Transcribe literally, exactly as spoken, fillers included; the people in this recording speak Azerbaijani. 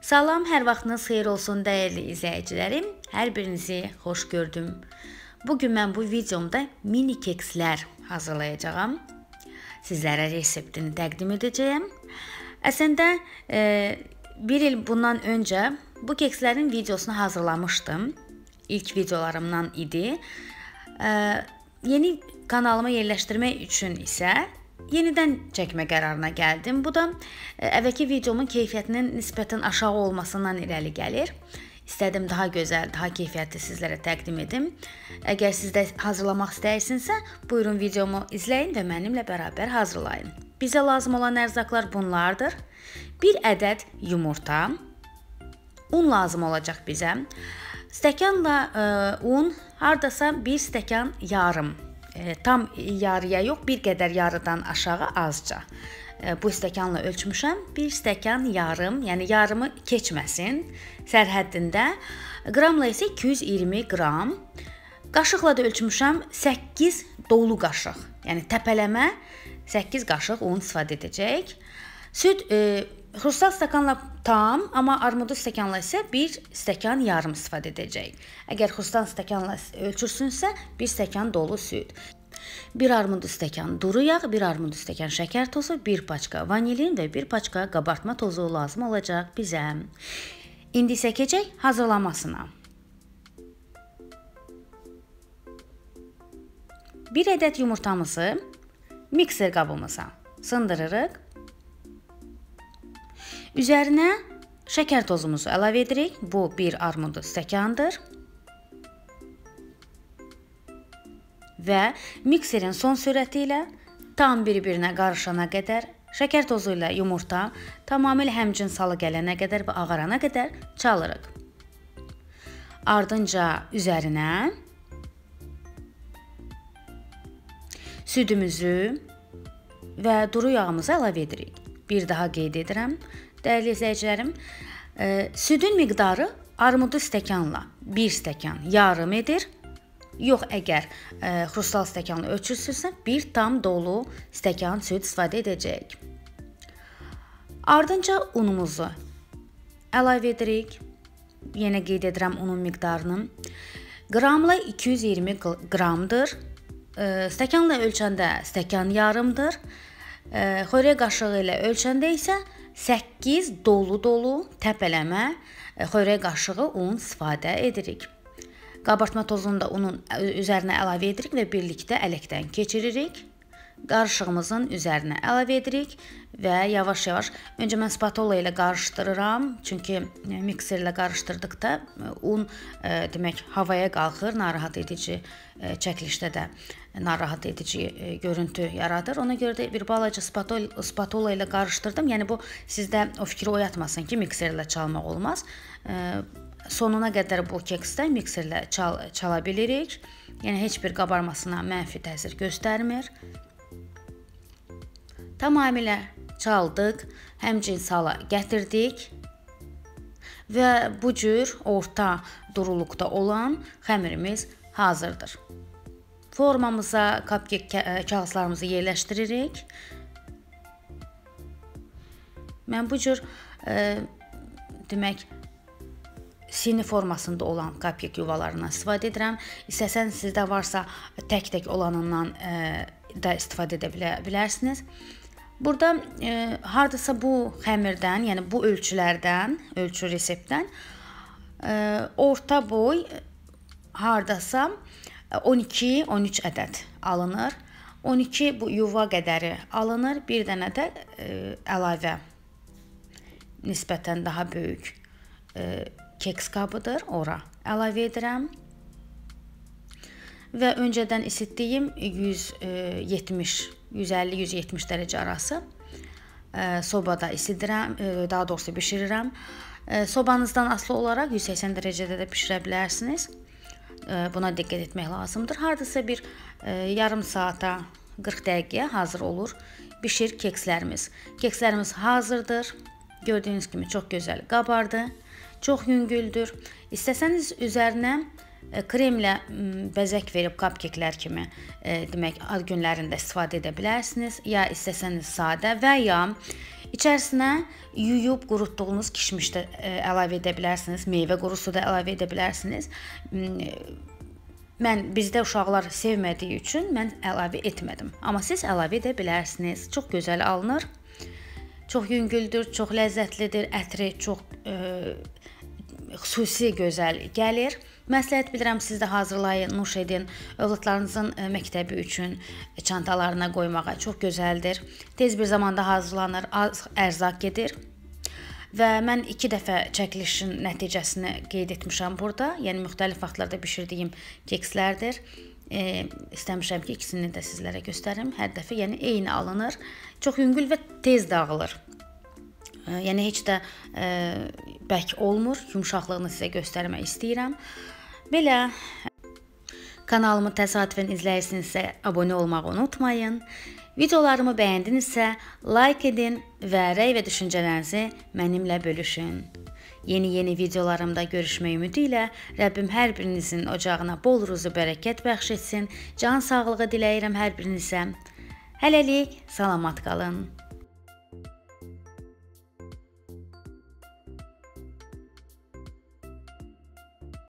Salam, hər vaxtınız xeyir olsun dəyərli izləyicilərim. Hər birinizi xoş gördüm. Bugün mən bu videomda mini kekslər hazırlayacağam. Sizlərə reseptini təqdim edəcəyəm. Əslində e, bir il bundan öncə bu kekslərin videosunu hazırlamışdım. İlk videolarımdan idi. E, yeni kanalıma yerləşdirmək üçün isə yenidən çəkmə qərarına gəldim. Bu da əvvəlki videomun keyfiyyətinin nisbətən aşağı olmasından irəli gəlir. İstədim daha gözəl, daha keyfiyyətli sizlərə təqdim edim. Əgər siz də hazırlamaq istəyirsinizsə, buyurun videomu izləyin və mənimlə bərabər hazırlayın. Bizə lazım olan ərzaqlar bunlardır. Bir ədəd yumurta, un lazım olacaq bizə. Stəkanla ə, un, hardasa bir stəkan yarım. Tam yarıya yox, bir qədər yarıdan aşağı azca. Bu stəkanla ölçmüşəm. Bir stəkan yarım, yəni yarımı keçməsin sərhəddində. Qramla isə iki yüz iyirmi qram. Qaşıqla da ölçmüşəm səkkiz dolu qaşıq. Yəni təpələmə səkkiz qaşıq un istifadə edəcək. Süd e, xrustal stəkanla tam, amma armudlu stəkanla isə bir stəkan yarım istifadə edəcək. Əgər xrustal stəkanla ölçürsünüzsə, bir stəkan dolu süd. Bir armudlu stəkan duru yağ, bir armudlu stəkan şəkər tozu, bir paçka vanilin və bir paçka qabartma tozu lazım olacaq bizə. İndi isə keçək hazırlamasına. Bir ədəd yumurtamızı mikser qabımıza sındırırıq. Üzərinə şəkər tozumuzu əlavə edirik. Bu bir armudlu stəkandır. Və mikserin son sürəti ilə tam bir-birinə qarışana qədər, şəkər tozu ilə yumurta tamamilə həmcin salı gələnə qədər və ağarana qədər çalırıq. Ardınca üzərinə südümüzü və duru yağımızı əlavə edirik. Bir daha qeyd edirəm, dəyərli izləyicilərim, e, südün miqdarı armudlu stəkanla bir stəkan yarım edir. Yox, əgər e, xrustal stəkanla ölçürsünüzsə, bir tam dolu stəkan süd istifadə edəcək. Ardınca unumuzu əlavə edirik. Yenə qeyd edirəm unun miqdarını. Qramla iki yüz iyirmi qramdır. E, stəkanla ölçəndə stəkan yarımdır. E, xörək qaşığı ilə ölçəndə isə səkkiz dolu-dolu təpələmə e, xörək qaşığı un istifadə edirik. Qabartma tozunu da unun üzərinə əlavə edirik və birlikdə ələkdən keçiririk. Qarışığımızın üzərinə əlavə edirik və yavaş-yavaş, öncə mən spatula ilə qarışdırıram. Çünki mikserlə qarışdırdıqda un e, demək havaya qalxır, narahat edici e, çəkilişdə də narahat edici e, görüntü yaradır. Ona görə də bir balaca spatula, spatula ilə qarışdırdım. Yəni bu sizdə o fikri oyatmasın ki, mikserlə çalmaq olmaz. E, Sonuna qədər bu keksdə mikserlə çal çala bilirik. Yəni heç bir qabarmasına mənfi təsir göstərmir. Tamamilə çaldıq, həmçinin sala gətirdik və bu cür orta duruluqda olan xəmirimiz hazırdır. Formamıza cupcake kağızlarımızı yerləşdiririk. Mən bu cür e, demək sini formasında olan cupcake yuvalarından istifadə edirəm. İstəsəniz sizdə varsa tək-tək olanından e, da istifadə edə bilər, bilərsiniz. Burada e, hardasa bu xəmirdən, yəni bu ölçülərdən, ölçü reseptdən e, orta boy hardasa on iki on üç ədəd alınır. on iki bu yuva qədəri alınır. Bir dənə də e, əlavə nisbətən daha böyük e, keks qabıdır, ora əlavə edirəm və öncədən isitdiyim yüz yetmiş, yüz əlli yüz yetmiş dərəcə arası sobada isidirəm, daha doğrusu bişirirəm. Sobanızdan asılı olaraq yüz səksən dərəcədə də bişirə bilərsiniz. Buna diqqət etmək lazımdır. Hardasa bir yarım saata, qırx dəqiqəyə hazır olur bişir kekslərimiz. Kekslərimiz hazırdır. Gördüyünüz kimi çox gözəl qabardı. Çox yüngüldür. İstəsəniz üzərinə kremlə bəzək verib cupcake-lər kimi e, demək ad günlərində istifadə edə bilərsiniz. Ya istəsəniz sadə və ya İçərisinə yuyub qurutduğunuz kişmiş də əlavə edə bilərsiniz, meyvə qurusu da əlavə edə bilərsiniz. Mən bizdə uşaqlar sevmədiyi üçün mən əlavə etmədim. Amma siz əlavə edə bilərsiniz. Çox gözəl alınır. Çox yüngüldür, çox ləzzətlidir. Ətri çox e, xüsusi gözəl gəlir. Məsləhət bilirəm, siz də hazırlayın, nuş edin. Övladlarınızın e, məktəbi üçün çantalarına qoymağa çox gözəldir. Tez bir zamanda hazırlanır, az ərzaq gedir. Və mən iki dəfə çəkilişin nəticəsini qeyd etmişəm burada. Yəni müxtəlif vaxtlarda bişirdiyim kekslərdir. E, istəmişəm ki, ikisini də sizlərə göstərim. Hər dəfə yəni eyni alınır. Çox yüngül və tez dağılır. E, yəni heç də e, bərk olmur. Yumşaqlığını sizə göstərmək istəyirəm. Belə kanalımı təsadüfən izləyirsinizsə abunə olmağı unutmayın. Videolarımı bəyəndinizsə like edin və rəy və düşüncələrinizi mənimlə bölüşün. Yeni-yeni videolarımda görüşmək ümidi ilə Rəbbim hər birinizin ocağına bol ruzu bərəkət bəxş etsin. Can sağlığı diləyirəm hər birinizə. Hələlik salamat qalın.